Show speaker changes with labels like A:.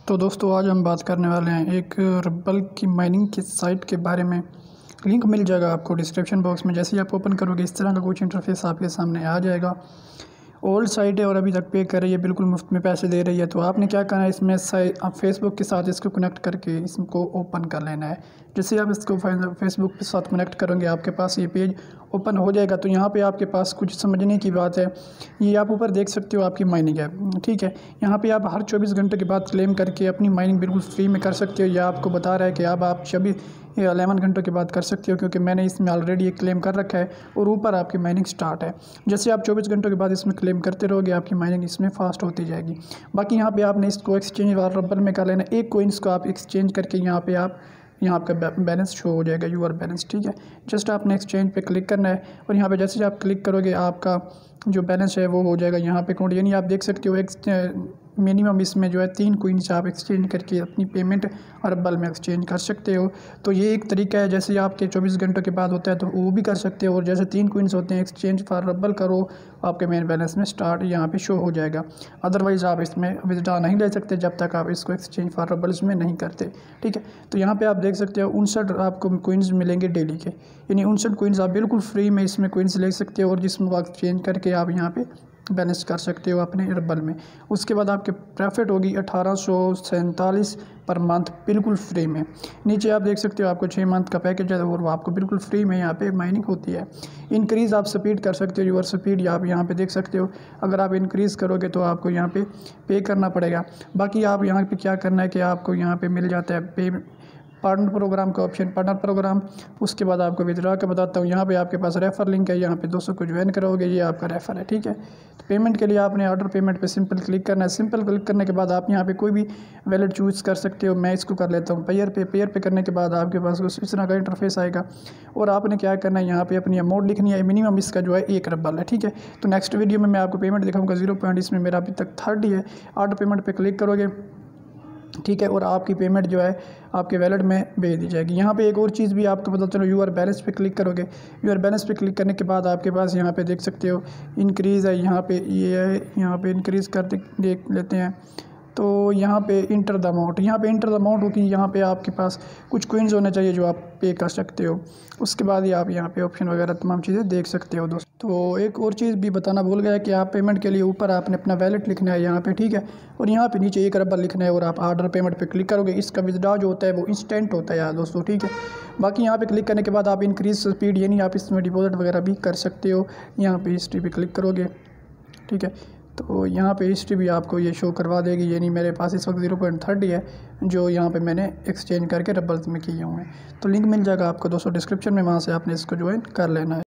A: तो दोस्तों आज हम बात करने वाले हैं एक रब्बल की माइनिंग की साइट के बारे में। लिंक मिल जाएगा आपको डिस्क्रिप्शन बॉक्स में। जैसे ही आप ओपन करोगे इस तरह का कुछ इंटरफेस आपके सामने आ जाएगा। ओल्ड साइट है और अभी तक पे कर रही है, बिल्कुल मुफ्त में पैसे दे रही है। तो आपने क्या करना है, इसमें आप फेसबुक के साथ इसको कनेक्ट करके इसको ओपन कर लेना है। जैसे आप इसको फेसबुक के साथ कनेक्ट करोगे आपके पास ये पेज ओपन हो जाएगा। तो यहाँ पे आपके पास कुछ समझने की बात है। ये आप ऊपर देख सकते हो, आपकी माइनिंग है, ठीक है। यहाँ पे आप हर 24 घंटे के बाद क्लेम करके अपनी माइनिंग बिल्कुल फ्री में कर सकते हो। या आपको बता रहा है कि अब आप 11 घंटों के बाद कर सकते हो, क्योंकि मैंने इसमें ऑलरेडी एक क्लेम कर रखा है और ऊपर आपकी माइनिंग स्टार्ट है। जैसे आप 24 घंटों के बाद इसमें क्लेम करते रहोगे आपकी माइनिंग इसमें फास्ट होती जाएगी। बाकी यहाँ पे आपने इसको एक्सचेंज वाला रब्बल में कर लेना। एक कोइंस को आप एक्सचेंज करके यहाँ आपका बैलेंस शो हो जाएगा, यूआर बैलेंस, ठीक है। जस्ट आपने एक्सचेंज पे क्लिक करना है और यहाँ पे जैसे आप क्लिक करोगे आपका जो बैलेंस है वो हो जाएगा यहाँ पे काउंट। यानी आप देख सकते हो मिनिमम इसमें जो है 3 कोइंस आप एक्सचेंज करके अपनी पेमेंट रब्बल में एक्सचेंज कर सकते हो। तो ये एक तरीका है। जैसे आपके 24 घंटों के बाद होता है तो वो भी कर सकते हो। और जैसे 3 कोइंस होते हैं एक्सचेंज फॉर रब्बल करो, आपके मेन बैलेंस में स्टार्ट यहाँ पे शो हो जाएगा। अदरवाइज़ आप इसमें विथड्रॉ नहीं ले सकते जब तक आप इसको एक्सचेंज फॉर रब्बल्स में नहीं करते, ठीक है। तो यहाँ पे आप देख सकते हो 59 आपको कोइंस मिलेंगे डेली के। यानी 59 कोइंस आप बिल्कुल फ्री में इसमें कोइंस ले सकते हो और जिसमें आप एक्सचेंज करके आप यहाँ पे बैलेंस कर सकते हो अपने रब्बल में। उसके बाद आपके प्रॉफिट होगी 1847 पर मंथ, बिल्कुल फ्री में। नीचे आप देख सकते हो आपको 6 मंथ का पैकेज है और वो आपको बिल्कुल फ्री में यहाँ पे माइनिंग होती है। इंक्रीज़ आप स्पीड कर सकते हो, यूर स्पीड आप यहाँ पे देख सकते हो। अगर आप इंक्रीज़ करोगे तो आपको यहाँ पे करना पड़ेगा। बाकी आप यहाँ पे क्या करना है कि आपको यहाँ पे मिल जाता है पे पार्टनर प्रोग्राम का ऑप्शन, पार्टनर प्रोग्राम। उसके बाद आपको विथड्रॉ का बताता हूँ। यहाँ पे आपके पास रेफ़र लिंक है, यहाँ पे 200 को ज्वाइन करोगे, ये आपका रेफ़र है, ठीक है। तो पेमेंट के लिए आपने ऑर्डर पेमेंट पे सिंपल क्लिक करना है। सिंपल क्लिक करने के बाद आप यहाँ पे कोई भी वैलेट चूज़ कर सकते हो। मैं इसको कर लेता हूँ पेयर पे करने के बाद आपके पास इस तरह का इंटरफेस आएगा और आपने क्या करना है, यहाँ पर अपनी अमाउंट लिखनी है। मिनिमम इसका जो है 1 रब्बल है, ठीक है। तो नेक्स्ट वीडियो में मैं आपको पेमेंट दिखाऊँगा 0 इसमें मेरा अभी तक 30 है। ऑर्डर पेमेंट पर क्लिक करोगे, ठीक है, और आपकी पेमेंट जो है आपके वैलेट में भेज दी जाएगी। यहाँ पे एक और चीज़ भी आपको पता चलो, यूआर बैलेंस पे क्लिक करोगे। यूआर बैलेंस पे क्लिक करने के बाद आपके पास यहाँ पे देख सकते हो इंक्रीज़ है, यहाँ पे ये है, यहाँ पे इंक्रीज़ कर देख लेते हैं। तो यहाँ पे इंटर द अमाउंट, यहाँ पे इंटर द अमाउंट होगी। यहाँ पे आपके पास कुछ कोइंस होने चाहिए जो आप पे कर सकते हो। उसके बाद ही आप यहाँ पे ऑप्शन वगैरह तमाम चीज़ें देख सकते हो दोस्तों। तो एक और चीज़ भी बताना भूल गया कि आप पेमेंट के लिए ऊपर आपने अपना वैलेट लिखना है यहाँ पे, ठीक है। और यहाँ पे नीचे 1 रब्बल लिखना है और आप ऑर्डर पेमेंट पे क्लिक करोगे। इसका विथड्रॉ जो होता है वो इंस्टेंट होता है यार दोस्तों, ठीक है। बाकी यहाँ पे क्लिक करने के बाद आप इंक्रीज स्पीड यानी आप इसमें डिपॉजिट वगैरह भी कर सकते हो। यहाँ पे हिस्ट्री पे क्लिक करोगे, ठीक है। तो यहाँ पे हिस्ट्री भी आपको ये शो करवा देगी। यानी मेरे पास इस वक्त 0.30 है जो यहाँ पे मैंने एक्सचेंज करके रब्बल्स में किए हुए हैं। तो लिंक मिल जाएगा आपको दोस्तों डिस्क्रिप्शन में, वहाँ से आपने इसको ज्वाइन कर लेना है।